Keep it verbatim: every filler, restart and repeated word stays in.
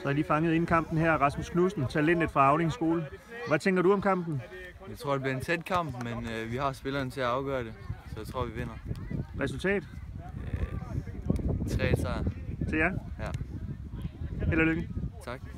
Så er lige fanget ind i kampen her, Rasmus Knudsen, talentet fra Auning Skole. Hvad tænker du om kampen? Jeg tror, det bliver en tæt kamp, men øh, vi har spillerne til at afgøre det, så jeg tror, vi vinder. Resultat? Øh, tre sejre. Til jer? Ja. Held og lykke. Tak.